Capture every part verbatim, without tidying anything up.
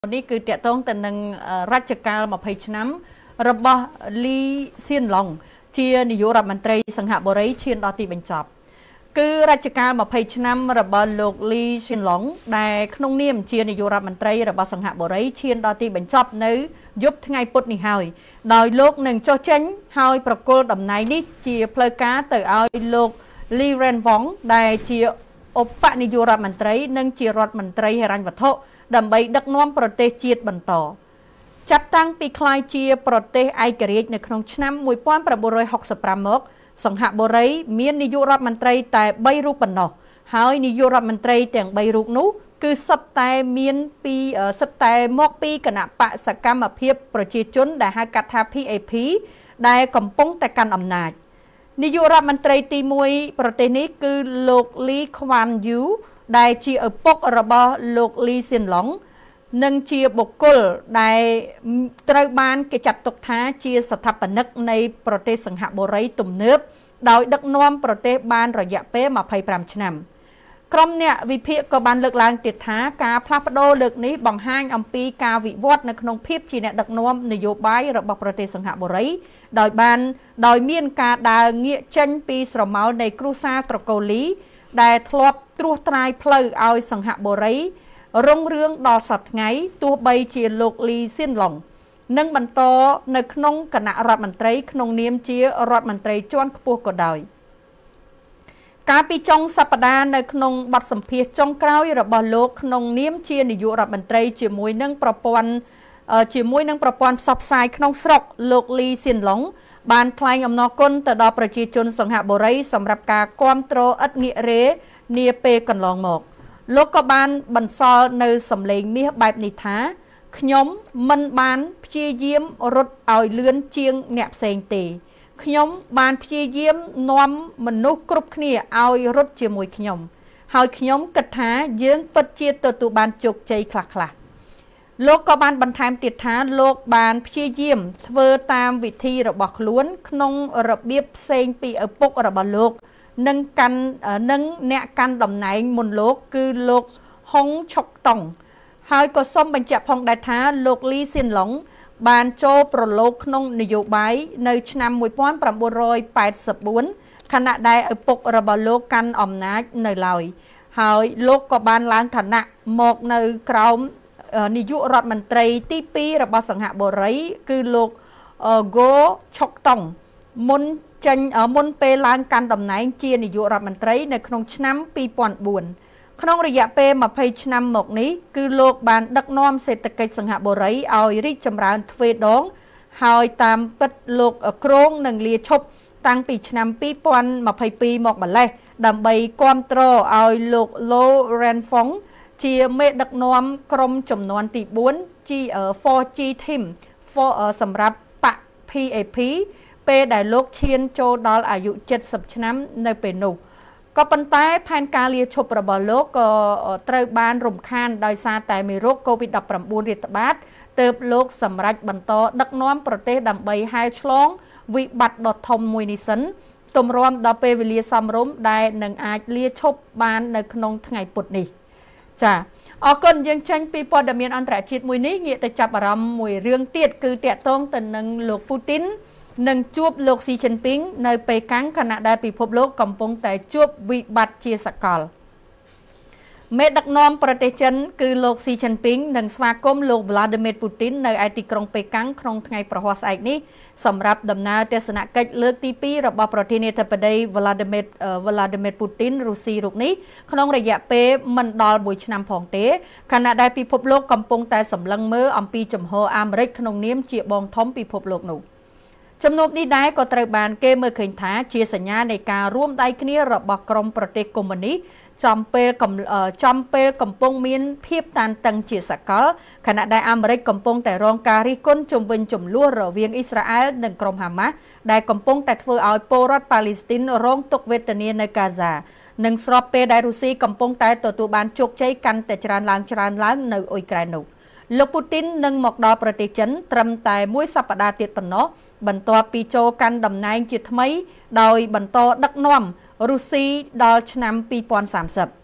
នេះគឺតកតងទៅនឹងរជ្ជកាលម្ភៃឆ្នាំរបស់លីសៀនឡុងជានាយករដ្ឋមន្ត្រីសង្ហបុរីឈានដល់ទីបញ្ចប់គឺរជ្ជកាលម្ភៃឆ្នាំរបស់លោកលីសៀនឡុងដែលក្នុងនាមជានាយករដ្ឋមន្ត្រីរបស់សង្ហបុរីឈានដល់ទីបញ្ចប់នៅយប់ថ្ងៃពុធនេះហើយដោយលោកនឹងចុះចេញហើយប្រគល់តំណែងនេះជាផ្លូវការទៅឲ្យលោកលីរ៉ែនវ៉ងដែលជាឧបនាយករដ្ឋមន្ត្រីនិងជារដ្ឋមន្ត្រីហិរញ្ញវត្ថុដើម្បីដឹកនាំប្រទេសជាតិបន្តចាប់តាំងពីក្លាយជាប្រទេសឯករាជ្យនៅក្នុងឆ្នាំmột nghìn chín trăm sáu mươi lămមកសង្ហបុរីមាននាយករដ្ឋមន្ត្រីតែបីរូបប៉ុណ្ណោះហើយនាយករដ្ឋមន្ត្រីទាំងបីរូបនោះគឺសុទ្ធតែមានពីសុទ្ធតែមកពីគណៈបកសកម្មភាពប្រជាជនដែលហៅកាត់ថា P A P ដែលកំពុងតែកាន់អំណាចនាយករដ្ឋមន្ត្រីទីមួយប្រទេសនេះគឺលោកលីខ្វានយូដែលជាឪពុករបស់លោកលីសៀនឡុងនិងជាបុគ្គលដែលត្រូវបានគេចាត់ទុកថាជាស្ថាបនិកនៃប្រទេសសង្ហបុរីទំនើបដោយដឹកនាំប្រទេសបានរយៈពេលម្ភៃប្រាំឆ្នាំក្រុមអ្នកវិភាគក៏បានលើកឡើងទៀតថាការផ្លាស់ប្ដូរលើកនេះបង្ហាញអំពីការវិវត្តនៅក្នុងភាពជាអ្នកដឹកនាំនយោបាយរបស់ប្រទេសសង្ហបុរីដោយបានដោយមានការដើរងាកចេញពីស្រមោលនៃគ្រួសារត្រកូលលីដែលធ្លាប់ត្រួសត្រាយផ្លូវឲ្យសង្ហបុរីរុងរឿងដល់សប្តាហ៍ថ្ងៃទោះបីជាលោកលីសៀនឡុងនឹងបន្តនៅក្នុងគណៈរដ្ឋមន្ត្រីក្នុងនាមជារដ្ឋមន្ត្រីជាន់ខ្ពស់ក៏ដោយកាលពីចុងសប្តាហ៍នៅក្នុងបទសម្ភាសន៍ចុងក្រោយរបស់លោកក្នុងនាមជានាយករដ្ឋមន្ត្រីជាមួយនឹងប្រព័ន្ធជាមួយនឹងប្រព័ន្ធផ្សព្វផ្សាយក្នុងស្រុកលោកលីសៀនឡុងបានថ្លែងអំណរគុណទៅដល់ប្រជាជនសង្ហបុរីសម្រាប់ការគាំទ្រឥតងាករេនាពេលកន្លងមកលោកក៏បានបន្សល់នៅសម្លេងមាសបែបនេះថាខ្ញុំមិនបានព្យាយាមរត់ឲ្យលឿនជាងអ្នកផ្សេងទេខ្ញុំបានព្យាយាមនាំមនុស្សគ្រប់គ្នាឲ្យរត់ជាមួយខ្ញុំហើយខ្ញុំគិតថាយើងពិតជាទទួលបានជោគជ័យខ្លះៗលោកក៏បានបន្ថែមទៀតថាលោកបានព្យាយាមធ្វើតាមវិធីរបស់ខ្លួនក្នុងរបៀបផ្សេងពីឪពុករបស់លោកនិងកាន់និងអ្នកកាន់តំណែងមុនលោកគឺលោកហុងឆុកតុងហើយក៏សូមបញ្ជាក់ផងដែរថាលោកលីសៀនឡុងបានចូលប្រឡូកក្នុងនយោបាយនៅឆ្នាំmột nghìn chín trăm tám mươi tưខណៈដែលឪពុករបស់លោកកាន់អំណាចនៅឡើយហើយលោកក៏បានឡើងឋានៈមកនៅក្រោមនាយករដ្ឋមន្ត្រីទីពីររបស់សង្ហបុរីគឺលោកហ្គោឆុកតុងមុនចេញមុនពេលឡើងកាន់តំណែងជានាយករដ្ឋមន្ត្រីនៅក្នុងឆ្នាំពីរពាន់បួនក្នុងរយៈពេលម្ភៃឆ្នាំមកនេះគឺលោកបានដឹកនាំសេដ្ឋកិច្ចសង្ហបុរីឲ្យរីកចម្រើនទ្វេដងហើយតាមពិតលោកគ្រងនឹងលាឈប់តាំងពីឆ្នាំពីរពាន់ម្ភៃពីរមកម្លេះដើម្បីគាំទ្រឲ្យលោកឡូរ៉ែនហ្វុងជាមេដឹកនាំក្រុមចំនួនទីបួន four G Team សម្រាប់បក P A P ពេលដែលលោកឈានចូលដល់អាយុเจ็ดสิบឆ្នាំនៅពេលនោះក៏ប៉ុន្តែផែនការលាឈប់របស់លោកក៏ត្រូវបានរំខានដោយសារតែមេរោគ COVID ដប់ប្រាំបួន រាតត្បាតទើបលោកសម្រេចបន្តដឹកនាំប្រទេសដើម្បីហែលឆ្លងវិបត្តិដ៏ធំមួយនេះសិនទម្រាំដល់ពេលវេលាសមរម្យដែលនឹងអាចលាឈប់បាននៅក្នុងថ្ងៃពុធនេះចាអរគុណយើងចេញពីព័ត៌មានអន្តរជាតិមួយនេះងាកទៅចាប់អារម្មណ៍មួយរឿងទៀតគឺតាក់ទងទៅនឹងលោកពូទីននឹងជួបលោកស៊ីជីនពីងនៅប៉េកាំងខណៈដែលពិភពលោកកំពុងតែជួបវិបត្តិជាសកលមេដឹកនាំប្រទេសចិនគឺលោកស៊ីជីនពីងនឹងស្វាគមន៍លោក Vladimir Putin នៅឯទីក្រុងប៉េកាំងក្នុងថ្ងៃប្រហ័សស្អែកនេះសម្រាប់ដំណើរទស្សនកិច្ចលើកទីពីររបស់ប្រធានាធិបតី Vladimir Vladimir Putin រុស្ស៊ីរូបនេះក្នុងរយៈពេលមិនដល់មួយឆ្នាំផងទេខណៈដែលពិភពលោកកំពុងតែសម្លឹងមើលអំពីជំហរអាមេរិកក្នុងនាមជាបងធំពិភពលោកនោះជំនួបនេះដែរក៏ត្រូវបានគេមើលឃើញថាជាសញ្ញានៃការរួមដៃគ្នារបស់ក្រុមប្រទេសកុម្មុយនីសចំពេលចំពេលកំពុងមានភាពតានតឹងជាសកលខណៈដែលអាមេរិកកំពុងតែរងការរិះគន់ជំវិញចំនួនរវាងអ៊ីស្រាអែលនិងក្រុមហាម៉ាស់ដែលកំពុងតែធ្វើឲ្យពលរដ្ឋប៉ាឡេស្ទីនរងទុក្ខវេទនានៅកាហ្សានិងស្របពេលដែលរុស្ស៊ីកំពុងតែទទួលបានជោគជ័យកាន់តែច្រើនឡើងច្រើនឡើងនៅអ៊ុយក្រែននោះលោកពូទីននឹងមកដល់ប្រទេសចិនត្រឹមតែមួយសប្តាហ៍ទៀតប៉ុណ្ណោះបន្ទាប់ពីចូលកាន់តំណែងជាថ្មីដោយបន្តដឹកនាំរុស្ស៊ីដល់ឆ្នាំពីរពាន់សាមសិប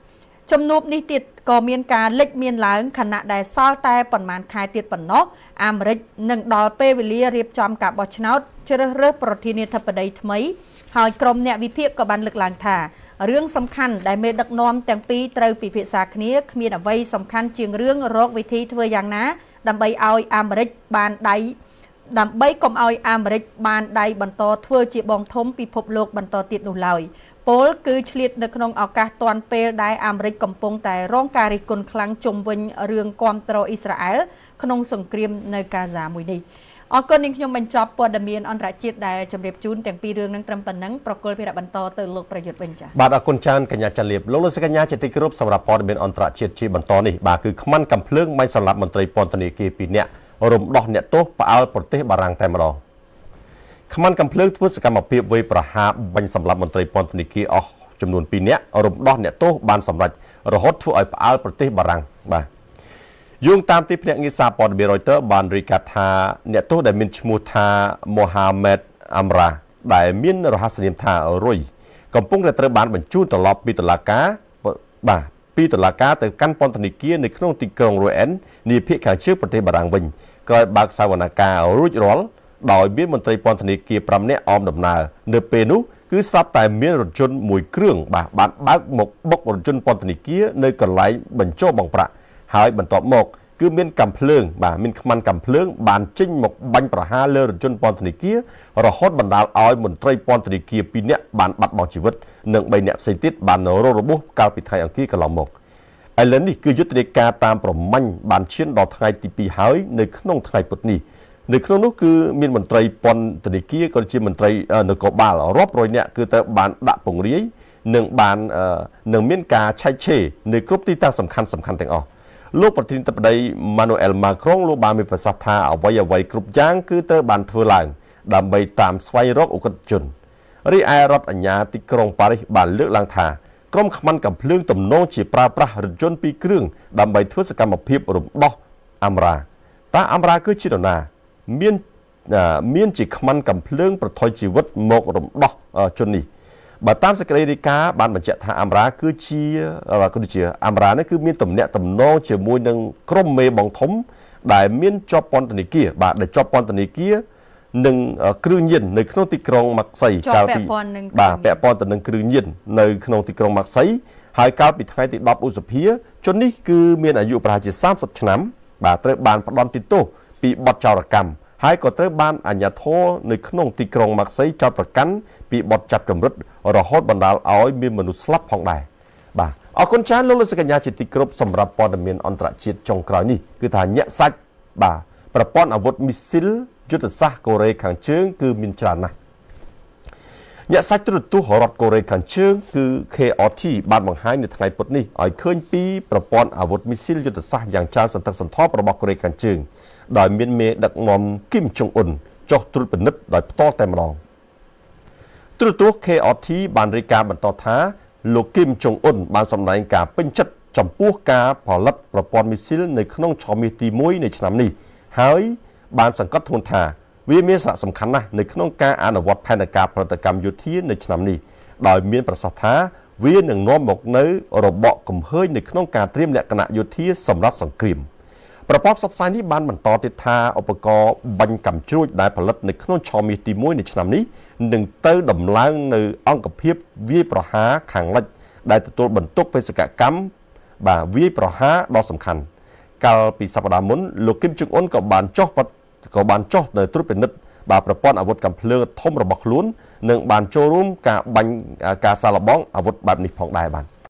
ចំនួននេះទៀតក៏មានការលេចមានឡើងខណៈដែលសល់តែប៉ុន្មានខែទៀតប៉ុណ្ណោះអាមេរិកនឹងដល់ពេលវេលារៀបចំការបោះឆ្នោតជ្រើសរើសប្រធានាធិបតីថ្មីហើយក្រុមអ្នកវិភាគក៏បានលើកឡើងថារឿងសំខាន់ដែលមេដឹកនាំទាំងពីរត្រូវពិភាក្សាគ្នាគ្មានអ្វីសំខាន់ជាងរឿងរកវិធីធ្វើយ៉ាងណាដើម្បីឲ្យអាមេរិកបានដៃដើម្បីកុំឲ្យអាមេរិកបានដៃបន្តធ្វើជាបងធំពិភពលោកបន្តទៀតនោះឡើយពលគឺឆ្លៀតនៅក្នុងឱកាសទាន់ពេលដែលអាមេរិកកំពុងតែរងការរិះគន់ខ្លាំងជុំវិញរឿងគាំទ្រអ៊ីស្រាអែលក្នុងសង្គ្រាមនៅកាហ្សាមួយនេះអរគុណនាងខ្ញុំបញ្ចប់ព័ត៌មានអន្តរជាតិដែលជម្រាបជូនទាំងពីររឿងនឹងត្រឹមប៉ុណ្ណឹងប្រកុលភារៈបន្តទៅលោកប្រយុទ្ធវិញចា៎បាទអរគុណច្រើនកញ្ញាចាលៀបលោកលោកកញ្ញាជាទីគោរពសម្រាប់ព័ត៌មានអន្តរជាតិជាបន្តនេះបាទគឺខ្មាន់កំភ្លើងមិនសម្រាប់មន្ត្រីពន្ធនាគារពីរនាក់រំដោះអ្នកទោសផ្អើលប្រទេសបារាំងតែម្ដងខ្មាន់កំភ្លើងធ្វើសកម្មភាពវេប្រហារបាញ់សម្លាប់មន្ត្រីពន្ធនាគារអស់ចំនួនពីរនាក់រំដោះអ្នកទោសបានសម្រេចរហូតធ្វើឲ្យផ្អើលប្រទេសបារាំងបាទយោងតាមទីភ្នាក់ងារសារព័ត៌មាន Reuters បានរាយការណ៍ថាអ្នកទោសដែលមានឈ្មោះថា Mohamed Amra ដែលមានរហស្សនាមថារុយកំពុងតែត្រូវបានបញ្ជូនត្រឡប់ពីតុលាការបាទពីតុលាការទៅកាន់ពន្ធនាគារនៅក្នុងទីក្រុង Rouen នាភាគខាងជើងប្រទេសបារាំងវិញក្រោយបើកសវនកម្មរួចរាល់ដោយមានមន្ត្រីពន្ធនាគារប្រាំនាក់អមដំណើរនៅពេលនោះគឺស្រាប់តែមានរថយន្តមួយគ្រឿងបាទបានបើកមកបុករថយន្តពន្ធនាគារនៅកន្លែងបញ្ចុះបង់ប្រាក់ហើយបន្ទាប់មកគឺមានកំភ្លើងបាទមានខ្មាន់កំភ្លើងបានចេញមកបាញ់ប្រហារលើរថយន្តពន្ធនាគាររហូតបណ្ដាលឲ្យមន្ត្រីពន្ធនាគារពីរនាក់បានបាត់បង់ជីវិតនិងបីនាក់ផ្សេងទៀតបានរងរបួសកាលពីថ្ងៃអង្គារកន្លងមកឥឡូវនេះគឺយុទ្ធនាការតាមប្រមាញ់បានឈានដល់ថ្ងៃទីពីរហើយនៅក្នុងថ្ងៃពុធនេះនៅក្នុងនោះគឺមានមន្ត្រីពន្ធនាគារក៏ជាមន្ត្រីនគរបាលរាប់រយនាក់គឺទៅបានដាក់ពង្រាយនិងបាននឹងមានការឆែកឆេរនៅគ្រប់ទីតាំងសំខាន់សំខាន់ទាំងអស់លោកប្រធានាធិបតី Emmanuel Macron លោកបានមានប្រសាសន៍ថាអ្វីអ្វីគ្រប់យ៉ាងគឺត្រូវបានធ្វើឡើងដើម្បីតាមស្វែងរកអ ுக ្រិតជនរីឯរដ្ឋអាជ្ញាទីក្រុងប៉ារីសបានលើកឡើងថាក្រុមខ្មាន់កំភ្លើងទំនងជាប្រើប្រាស់រថយន្តពីរគ្រឿងដើម្បីធ្វើសកម្មភាពរំដោះអាំរ៉ាតើអាំរ៉ាគឺជានរណាមានមានជាខ្មាន់កំភ្លើងប្រថុយជីវិតមករំដោះជននេះបើតាមសេចក្តីរាយការណ៍បានបញ្ជាក់ថាអាំរ៉ាគឺជាគឺជាអាំរ៉ានេះគឺមានទំនាក់ទំនងជាមួយនឹងក្រុមមេបងធំដែលមានជាប់ពន្ធនាគារបាទដែលជាប់ពន្ធនាគារនិងគ្រឿងញៀននៅក្នុងទីក្រុងម៉ាក់សីកាលពីបាទពាក់ព័ន្ធទៅនឹងគ្រឿងញៀននៅក្នុងទីក្រុងម៉ាក់សីហើយកាលពីថ្ងៃទីដប់ឧសភាជននេះគឺមានអាយុប្រហែលជាសាមសិបឆ្នាំបាទត្រូវបានផ្ដន្ទាទោសពីបទចោរកម្មហើយក៏ត្រូវបានអាជ្ញាធរនៅក្នុងទីក្រុងម៉ាក់សីចោទប្រកាន់ពីបទចាប់ចម្រិតរហូតបណ្ដាលឲ្យមានមនុស្សស្លាប់ផងដែរបាទអរគុណច្រើនលោកលោកសកញ្ញាជាទីគោរពសម្រាប់ព័ត៌មានអន្តរជាតិចុងក្រោយនេះគឺថាញាក់សាច់បាទប្រព័ន្ធអាវុធមីស៊ីលយុទ្ធសាស្ត្រកូរ៉េខាងជើងគឺមានច្រើនណាស់ញាក់សាច់ទូរទស្សន៍រដ្ឋកូរ៉េខាងជើងគឺ K R T បានបង្ហាញនៅថ្ងៃពុធនេះឲ្យឃើញពីប្រព័ន្ធអាវុធមីស៊ីលយុទ្ធសាស្ត្រយ៉ាងច្រើនសន្ធឹកសន្ធាប់របស់កូរ៉េខាងជើងដោយមានមេដឹកនាំគីមចុងអ៊ុនចុះត្រួតពិនិត្យដោយផ្ទាល់តែម្ដងទូរទស្សន៍ K R T បានរាយការណ៍បន្តថាលោកគីមចុងអ៊ុនបានសម្ដែងការពេញចិត្តចំពោះការផលិតប្រព័ន្ធមីស៊ីលនៅក្នុងឆមាសទីមួយនៃឆ្នាំនេះហើយបានសង្កត់ធ្ងន់ថាវាមានសារៈសំខាន់ណាស់នៅក្នុងការអនុវត្តផែនការផលិតកម្មយោធានៅឆ្នាំនេះដោយមានប្រសាសន៍ថាវានឹងនាំមកនូវរបបកំហើញនៅក្នុងការត្រៀមលក្ខណៈយោធាសម្រាប់សង្គ្រាមប្រព័ន្ធផ្សព្វផ្សាយនេះបានបន្តទៀតថាឧបករណ៍បាញ់កាំជ្រួចដែលផលិតនៅក្នុងឆមាសទីមួយនៃឆ្នាំនេះនឹងទៅដំឡើងនៅអង្គភាពវាយប្រហារខាងលិចដែលទទួលបន្ទុកបេសកកម្មបាទវាយប្រហារដ៏សំខាន់កាលពីសប្តាហ៍មុនលោកគីមចុងអ៊ុនក៏បានចុះក៏បានចុះនៅត្រួតពិនិត្យបាទប្រព័ន្ធអាវុធកាំភ្លើងធំរបស់ខ្លួននិងបានចូលរួមការបាញ់ការសាឡបងអាវុធបែបនេះផងដែរបាទ